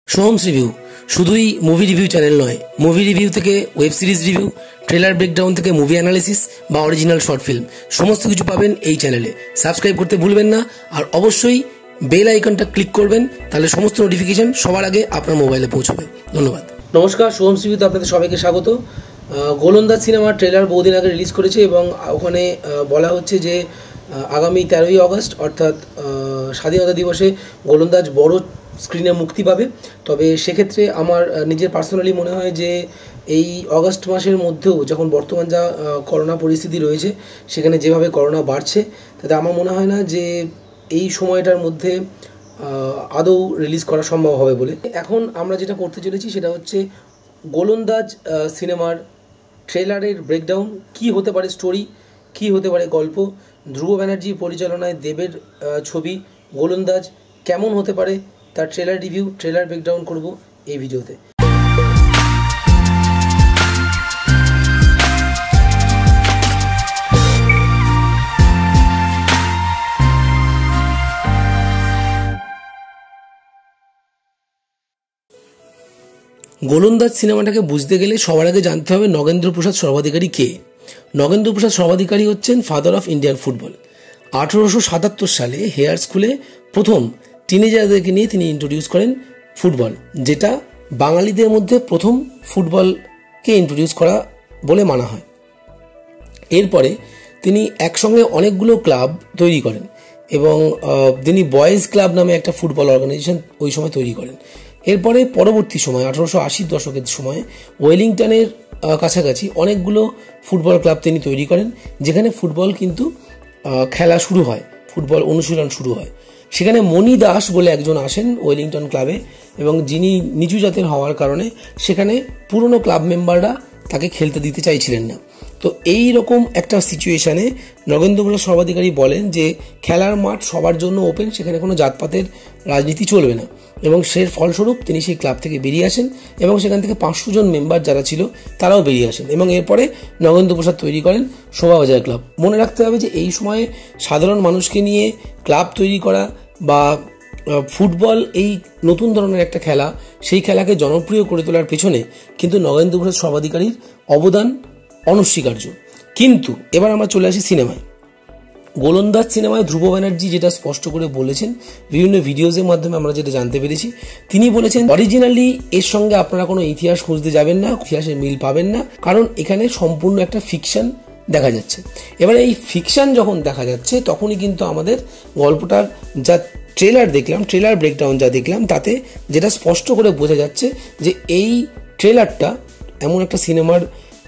সোহমস review শুধুই movie review channel নয়, movie review থেকে web series review, trailer breakdown থেকে মুভি অ্যানালিসিস বা অরিজিনাল শর্ট ফিল্ম সমস্ত কিছু পাবেন এই চ্যানেলে। সাবস্ক্রাইব করতে ভুলবেন না, আর অবশ্যই বেল আইকনটা ক্লিক করবেন, তাহলে সমস্ত নোটিফিকেশন সবার আগে আপনার মোবাইলে পৌঁছবে। ধন্যবাদ। নমস্কার, সোহমস রিভিউতে আপনাদের সবাইকে স্বাগত। গোলন্দাজ সিনেমার ট্রেলার বহুদিন আগে রিলিজ করেছে এবং ওখানে বলা হচ্ছে যে আগামী 13ই আগস্ট অর্থাৎ স্বাধীনতা দিবসে গোলন্দাজ বড় স্ক্রিনে মুক্তি পাবে। তবে সেক্ষেত্রে আমার নিজের পার্সোনালি মনে হয় যে এই অগস্ট মাসের মধ্যেও যখন বর্তমান যা করোনা পরিস্থিতি রয়েছে, সেখানে যেভাবে করোনা বাড়ছে, তাতে আমার মনে হয় না যে এই সময়টার মধ্যে আদৌ রিলিজ করা সম্ভব হবে বলে। এখন আমরা যেটা করতে চলেছি সেটা হচ্ছে গোলন্দাজ সিনেমার ট্রেলারের ব্রেকডাউন। কী হতে পারে স্টোরি, কী হতে পারে গল্প, ধ্রুব ব্যানার্জি পরিচালনায় দেবের ছবি গোলন্দাজ কেমন হতে পারে, তার ট্রেলার রিভিউ, ট্রেলার ব্রেকডাউন করব এই ভিডিওতে। গোলন্দাজ সিনেমাটাকে বুঝতে গেলে সবার আগে জানতে হবে নগেন্দ্র প্রসাদ সর্বাধিকারী কে। নগেন্দ্র প্রসাদ সর্বাধিকারী হচ্ছেন ফাদার অফ ইন্ডিয়ান ফুটবল। 1877 সালে হেয়ার স্কুলে প্রথম টিনেজারদেরকে নিয়ে তিনি ইন্ট্রোডিউস করেন ফুটবল, যেটা বাঙালিদের মধ্যে প্রথম ফুটবলকে ইন্ট্রোডিউস করা বলে মানা হয়। এরপরে তিনি একসঙ্গে অনেকগুলো ক্লাব তৈরি করেন এবং তিনি বয়েজ ক্লাব নামে একটা ফুটবল অর্গানাইজেশন ওই সময় তৈরি করেন। এরপরে পরবর্তী সময় 1880 দশকের সময় ওয়েলিংটনের কাছাকাছি অনেকগুলো ফুটবল ক্লাব তিনি তৈরি করেন, যেখানে ফুটবল কিন্তু খেলা শুরু হয়, ফুটবল অনুশীলন শুরু হয়। সেখানে মণি দাস বলে একজন আসেন ওয়েলিংটন ক্লাবে, এবং যিনি নিচু জাতের হওয়ার কারণে সেখানে পুরনো ক্লাব মেম্বাররা তাকে খেলতে দিতে চাইছিলেন না। তো এই রকম একটা সিচুয়েশানে নগেন্দ্র প্রসাদ সর্বাধিকারী বলেন যে খেলার মাঠ সবার জন্য ওপেন, সেখানে কোনো জাতপাতের রাজনীতি চলবে না, এবং সের ফলস্বরূপ তিনি সেই ক্লাব থেকে বেরিয়ে আসেন এবং সেখান থেকে 500 জন মেম্বার যারা ছিল তারাও বেরিয়ে আসেন, এবং এরপরে নগেন্দ্র প্রসাদ তৈরি করেন শোভাবাজার ক্লাব। মনে রাখতে হবে যে এই সময়ে সাধারণ মানুষকে নিয়ে ক্লাব তৈরি করা বা ফুটবল এই নতুন ধরনের একটা খেলা, সেই খেলাকে জনপ্রিয় করে তোলার পেছনে কিন্তু নগেন্দ্র প্রসাদ সর্বাধিকারীর অবদান অনস্বীকার্য। কিন্তু এবার আমরা চলে আসি সিনেমায়। গোলন্দাজ সিনেমায় ধ্রুব ব্যানার্জি যেটা স্পষ্ট করে বলেছেন, বিভিন্ন ভিডিওজের মাধ্যমে আমরা যেটা জানতে পেরেছি, তিনি বলেছেন অরিজিনালি এর সঙ্গে আপনারা কোনো ইতিহাস খুঁজতে যাবেন না, ইতিহাসের মিল পাবেন না, কারণ এখানে সম্পূর্ণ একটা ফিকশন দেখা যাচ্ছে। এবার এই ফিকশন যখন দেখা যাচ্ছে তখনই কিন্তু আমাদের গল্পটার যা ট্রেলার দেখলাম, ট্রেলার ব্রেকডাউন যা দেখলাম, তাতে যেটা স্পষ্ট করে বোঝা যাচ্ছে যে এই ট্রেলারটা এমন একটা সিনেমার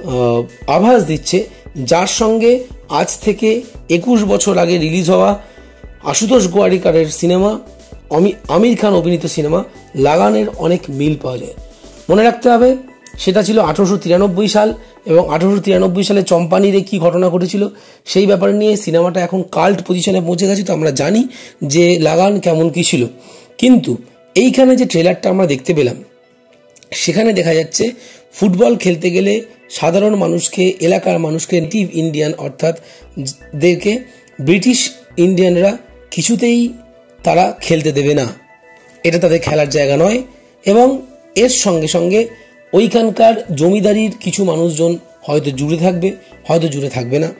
আভাস দিচ্ছে যার সঙ্গে আজ থেকে 21 বছর আগে রিলিজ হওয়া আশুতোষ গোয়ারিকারের সিনেমা, আমির খান অভিনীত সিনেমা লাগানের অনেক মিল পাওয়া যায়। মনে রাখতে হবে সেটা ছিল 1893 সাল, এবং 1893 সালে চম্পানিরে কি ঘটনা ঘটেছিল সেই ব্যাপার নিয়ে সিনেমাটা এখন কাল্ট পজিশনে পৌঁছে গেছে। তো আমরা জানি যে লাগান কেমন কি ছিল, কিন্তু এইখানে যে ট্রেলারটা আমরা দেখতে পেলাম সেখানে দেখা যাচ্ছে ফুটবল খেলতে গেলে সাধারণ মানুষকে, এলাকার মানুষকে, নেটিভ ইন্ডিয়ান অর্থাৎ দেরকে ব্রিটিশ ইন্ডিয়ানরা কিছুতেই তারা খেলতে দেবে না, এটা তাদের খেলার জায়গা নয়। এবং এর সঙ্গে সঙ্গে ওইখানকার জমিদারির কিছু মানুষজন হয়তো জুড়ে থাকবে, হয়তো জুড়ে থাকবে না,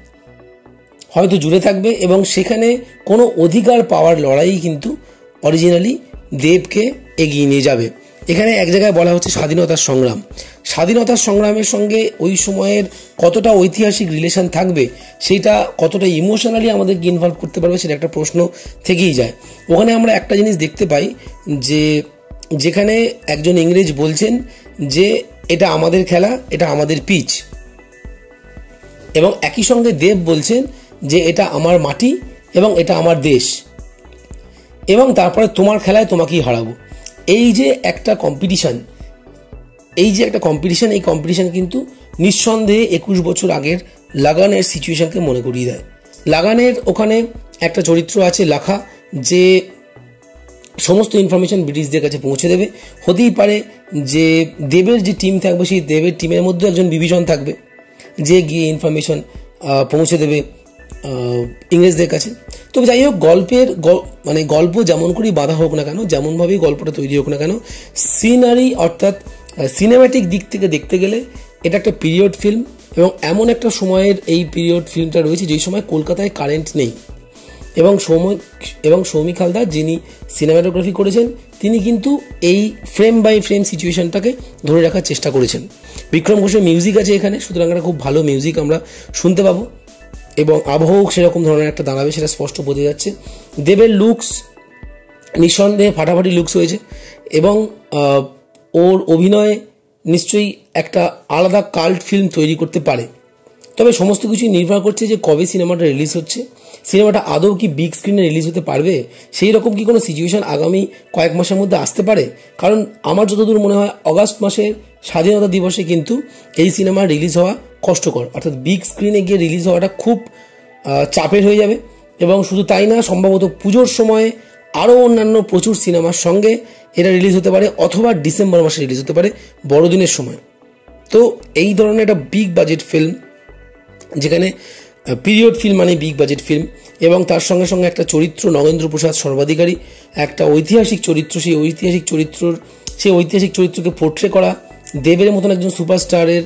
হয়তো জুড়ে থাকবে, এবং সেখানে কোনো অধিকার পাওয়ার লড়াই কিন্তু অরিজিনালি দেবকে এগিয়ে নিয়ে যাবে। এখানে এক জায়গায় বলা হচ্ছে স্বাধীনতার সংগ্রাম। স্বাধীনতার সংগ্রামের সঙ্গে ওই সময়ের কতটা ঐতিহাসিক রিলেশন থাকবে, সেইটা কতটা ইমোশনালি আমাদেরকে ইনভলভ করতে পারবে, সেটা একটা প্রশ্ন থেকেই যায়। ওখানে আমরা একটা জিনিস দেখতে পাই যে যেখানে একজন ইংরেজ বলছেন যে এটা আমাদের খেলা, এটা আমাদের পিচ, এবং একই সঙ্গে দেব বলছেন যে এটা আমার মাটি এবং এটা আমার দেশ, এবং তারপরে তোমার খেলায় তোমাকেই হারাবো। এই যে একটা কম্পিটিশন, এই কম্পিটিশন কিন্তু নিঃসন্দেহে 21 বছর আগের লাগানের সিচুয়েশনকে মনে করিয়ে দেয়। লাগানের ওখানে একটা চরিত্র আছে লাখা, যে সমস্ত ইনফরমেশন ব্রিটিশদের কাছে পৌঁছে দেবে। হতেই পারে যে দেবের যে টিম থাকবে সেই দেবের টিমের মধ্যে একজন বিভীষণ থাকবে, যে গিয়ে ইনফরমেশন পৌঁছে দেবে ইংরেজদের কাছে। তবে যাই হোক, মানে গল্প যেমন করেই বাঁধা হোক না কেন, যেমনভাবেই গল্পটা তৈরি হোক না কেন, সিনারি অর্থাৎ সিনেম্যাটিক দিক থেকে দেখতে গেলে এটা একটা পিরিয়ড ফিল্ম, এবং এমন একটা সময়ের এই পিরিয়ড ফিল্মটা রয়েছে যেই সময় কলকাতায় কারেন্ট নেই, এবং সৌমিক হালদার যিনি সিনেমাটোগ্রাফি করেছেন তিনি কিন্তু এই ফ্রেম বাই ফ্রেম সিচুয়েশনটাকে ধরে রাখার চেষ্টা করেছেন। বিক্রম ঘোষের মিউজিক আছে এখানে, সুতরাং একটা খুব ভালো মিউজিক আমরা শুনতে পাবো, এবং আবহাওয়া সেরকম ধরনের একটা দাঁড়াবে সেটা স্পষ্ট বোঝা যাচ্ছে। দেবের লুকস নিঃসন্দেহে ফাটাফাটি লুকস হয়েছে, এবং ওর অভিনয় নিশ্চয়ই একটা আলাদা কাল্ট ফিল্ম তৈরি করতে পারে। তবে সমস্ত কিছুই নির্ভর করছে যে কবে সিনেমাটা রিলিজ হচ্ছে, সিনেমাটা আদৌ কি বিগ স্ক্রিনে রিলিজ হতে পারবে, সেই রকম কি কোনো সিচুয়েশন আগামী কয়েক মাসের মধ্যে আসতে পারে। কারণ আমার যতদূর মনে হয় অগাস্ট মাসের স্বাধীনতা দিবসে কিন্তু এই সিনেমা রিলিজ হওয়া কষ্টকর, অর্থাৎ বিগ স্ক্রিনে গিয়ে রিলিজ হওয়াটা খুব চাপের হয়ে যাবে। এবং শুধু তাই না, সম্ভবত পুজোর সময়ে আরও অন্যান্য প্রচুর সিনেমার সঙ্গে এটা রিলিজ হতে পারে, অথবা ডিসেম্বর মাসে রিলিজ হতে পারে বড়দিনের সময়। তো এই ধরনের একটা বিগ বাজেট ফিল্ম, যেখানে পিরিয়ড ফিল্ম মানে বিগ বাজেট ফিল্ম, এবং তার সঙ্গে সঙ্গে একটা চরিত্র নগেন্দ্র প্রসাদ সর্বাধিকারী, একটা ঐতিহাসিক চরিত্র, সেই ঐতিহাসিক চরিত্রকে পোর্ট্রে করা, দেবের মতন একজন সুপারস্টারের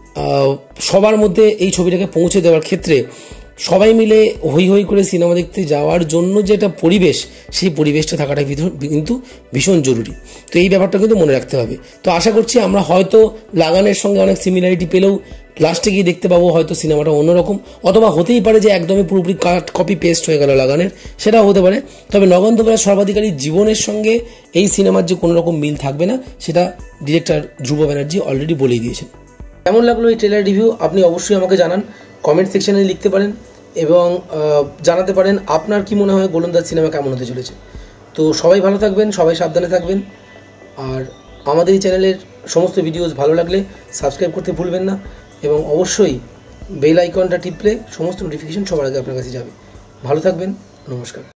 সবার মধ্যে এই ছবিটাকে পৌঁছে দেওয়ার ক্ষেত্রে সবাই মিলে হই হই করে সিনেমা দেখতে যাওয়ার জন্য যে একটা পরিবেশ, সেই পরিবেশটা থাকাটা কিন্তু ভীষণ জরুরি। তো এই ব্যাপারটা কিন্তু মনে রাখতে হবে। তো আশা করছি আমরা হয়তো লাগানের সঙ্গে অনেক সিমিলারিটি পেলেও লাস্টে গিয়ে দেখতে পাবো হয়তো সিনেমাটা অন্যরকম, অথবা হতেই পারে যে একদমই পুরোপুরি কপি পেস্ট হয়ে গেল লাগানের, সেটাও হতে পারে। তবে নগেন্দ্র প্রসাদ সর্বাধিকারীর জীবনের সঙ্গে এই সিনেমার যে কোনো রকম মিল থাকবে না, সেটা ডিরেক্টর ধ্রুব ব্যানার্জি অলরেডি বলেই দিয়েছেন। কেমন লাগলো এই ট্রেলার রিভিউ আপনি অবশ্যই আমাকে জানান, কমেন্ট সেকশনে লিখতে পারেন, এবং জানাতে পারেন আপনার কি মনে হয় গোলন্দাজ সিনেমা কেমন হতে চলেছে। তো সবাই ভালো থাকবেন, সবাই সাবধানে থাকবেন, আর আমাদের এই চ্যানেলের সমস্ত ভিডিওস ভালো লাগলে সাবস্ক্রাইব করতে ভুলবেন না, এবং অবশ্যই বেল আইকনটা টিপলে সমস্ত নোটিফিকেশন সবার আগে আপনার কাছে যাবে। ভালো থাকবেন, নমস্কার।